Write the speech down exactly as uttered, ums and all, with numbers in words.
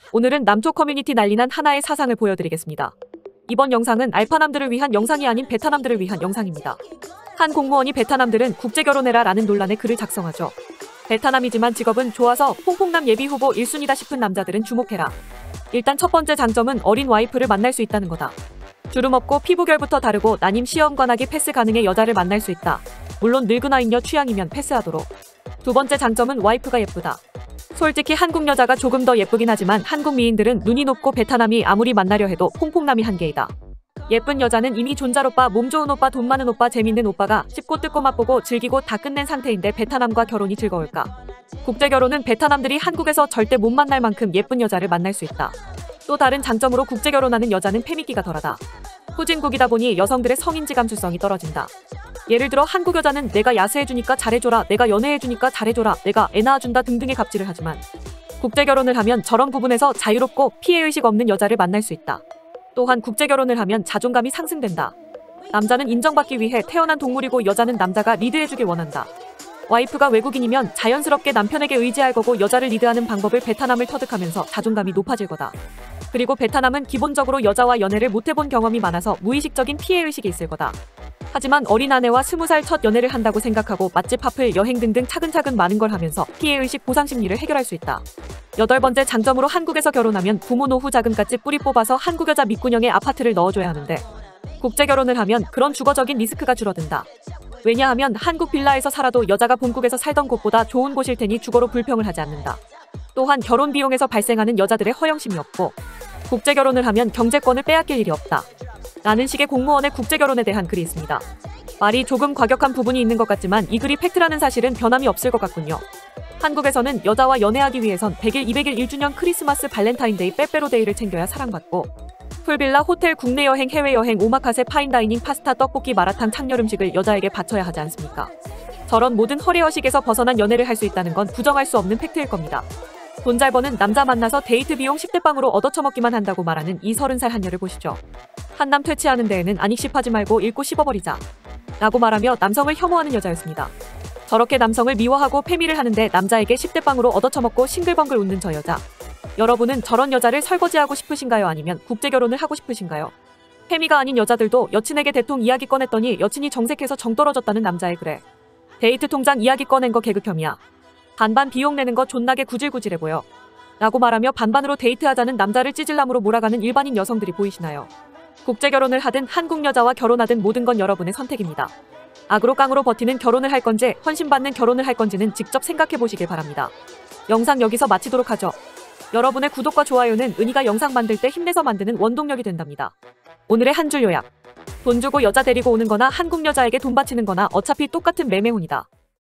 오늘은 남초 커뮤니티 난리난 하나의 사상을 보여드리겠습니다. 이번 영상은 알파남들을 위한 영상이 아닌 베타남들을 위한 영상입니다. 한 공무원이 베타남들은 국제결혼해라 라는 논란의 글을 작성하죠. 베타남이지만 직업은 좋아서 퐁퐁남 예비후보 일 순위다 싶은 남자들은 주목해라. 일단 첫 번째 장점은 어린 와이프를 만날 수 있다는 거다. 주름 없고 피부결부터 다르고 난임 시험관하기 패스 가능해 여자를 만날 수 있다. 물론 늙은아 인여 취향이면 패스하도록. 두 번째 장점은 와이프가 예쁘다. 솔직히 한국 여자가 조금 더 예쁘긴 하지만 한국 미인들은 눈이 높고 베타남이 아무리 만나려 해도 퐁퐁남이 한계이다. 예쁜 여자는 이미 존잘 오빠, 몸 좋은 오빠, 돈 많은 오빠, 재밌는 오빠가 씹고 뜯고 맛보고 즐기고 다 끝낸 상태인데 베타남과 결혼이 즐거울까? 국제결혼은 베타남들이 한국에서 절대 못 만날 만큼 예쁜 여자를 만날 수 있다. 또 다른 장점으로 국제결혼하는 여자는 패미기가 덜하다. 후진국이다 보니 여성들의 성인지 감수성이 떨어진다. 예를 들어 한국 여자는 내가 야스해주니까 잘해줘라, 내가 연애해주니까 잘해줘라, 내가 애 낳아준다 등등의 갑질을 하지만 국제결혼을 하면 저런 부분에서 자유롭고 피해의식 없는 여자를 만날 수 있다. 또한 국제결혼을 하면 자존감이 상승된다. 남자는 인정받기 위해 태어난 동물이고 여자는 남자가 리드해주길 원한다. 와이프가 외국인이면 자연스럽게 남편에게 의지할 거고 여자를 리드하는 방법을 베타남을 터득하면서 자존감이 높아질 거다. 그리고 베타남은 기본적으로 여자와 연애를 못해본 경험이 많아서 무의식적인 피해의식이 있을 거다. 하지만 어린 아내와 스무 살 첫 연애를 한다고 생각하고 맛집 파플 여행 등등 차근차근 많은 걸 하면서 피해의식 보상 심리를 해결할 수 있다. 여덟 번째 장점으로 한국에서 결혼하면 부모 노후 자금까지 뿌리 뽑아서 한국 여자 밑구녕에 아파트를 넣어줘야 하는데 국제결혼을 하면 그런 주거적인 리스크가 줄어든다. 왜냐하면 한국 빌라에서 살아도 여자가 본국에서 살던 곳보다 좋은 곳일 테니 주거로 불평을 하지 않는다. 또한 결혼 비용에서 발생하는 여자들의 허영심이 없고 국제결혼을 하면 경제권을 빼앗길 일이 없다. 라는 식의 공무원의 국제결혼에 대한 글이 있습니다. 말이 조금 과격한 부분이 있는 것 같지만 이 글이 팩트라는 사실은 변함이 없을 것 같군요. 한국에서는 여자와 연애하기 위해선 백 일, 이백 일, 일 주년 크리스마스, 발렌타인데이, 빼빼로데이를 챙겨야 사랑받고 풀빌라, 호텔, 국내 여행, 해외여행, 오마카세, 파인다이닝, 파스타, 떡볶이, 마라탕, 창렬 음식을 여자에게 바쳐야 하지 않습니까? 저런 모든 허례허식에서 벗어난 연애를 할 수 있다는 건 부정할 수 없는 팩트일 겁니다. 돈 잘 버는 남자 만나서 데이트 비용 십 대 빵으로 얻어쳐먹기만 한다고 말하는 이 서른 살 한여를 보시죠. 한남 퇴치하는 데에는 안익십하지 말고 읽고 씹어버리자 라고 말하며 남성을 혐오하는 여자였습니다. 저렇게 남성을 미워하고 패미를 하는데 남자에게 십 대 빵으로 얻어쳐먹고 싱글벙글 웃는 저 여자. 여러분은 저런 여자를 설거지하고 싶으신가요? 아니면 국제결혼을 하고 싶으신가요? 패미가 아닌 여자들도 여친에게 대통 이야기 꺼냈더니 여친이 정색해서 정 떨어졌다는 남자의 글에 데이트 통장 이야기 꺼낸 거 개그혐이야. 반반 비용 내는 거 존나게 구질구질해 보여. 라고 말하며 반반으로 데이트하자는 남자를 찌질남으로 몰아가는 일반인 여성들이 보이시나요? 국제결혼을 하든 한국 여자와 결혼하든 모든 건 여러분의 선택입니다. 악으로 깡으로 버티는 결혼을 할 건지 헌신받는 결혼을 할 건지는 직접 생각해 보시길 바랍니다. 영상 여기서 마치도록 하죠. 여러분의 구독과 좋아요는 은희가 영상 만들 때 힘내서 만드는 원동력이 된답니다. 오늘의 한 줄 요약. 돈 주고 여자 데리고 오는 거나 한국 여자에게 돈 바치는 거나 어차피 똑같은 매매혼이다.